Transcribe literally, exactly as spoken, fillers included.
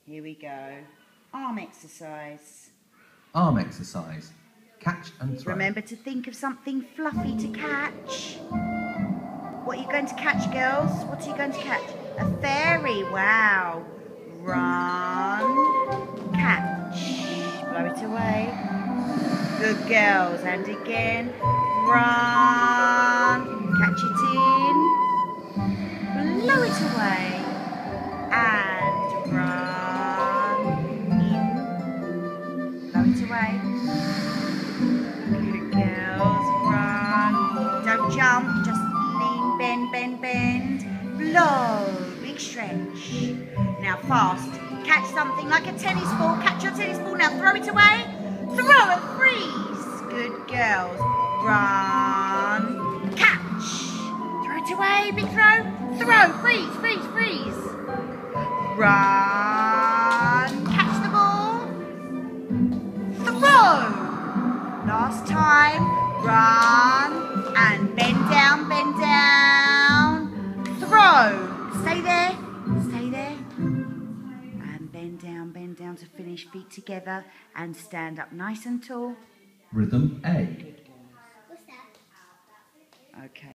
Here we go. Arm exercise. Arm exercise. Catch and throw. Remember to think of something fluffy to catch. What are you going to catch, girls? What are you going to catch? A fairy. Wow. Run. Catch. Blow it away. Good girls. And again. Run. Catch it in. Blow it away. And run in. Blow it away. Good girls. Run. Don't jump. Just lean, bend, bend, bend. Blow. Big stretch. Now fast. Catch something like a tennis ball. Catch your tennis ball. Now throw it away. Throw and freeze. Good girls. Run. Catch. Throw it away. Big throw. Throw. Freeze, freeze, freeze. Run. Catch the ball. Throw. Last time. Run. And bend down, bend down. Throw. Stay there. Stay there. And bend down, bend down to finish. Feet together. And stand up nice and tall. Rhythm A. Good girls. What's that? Okay.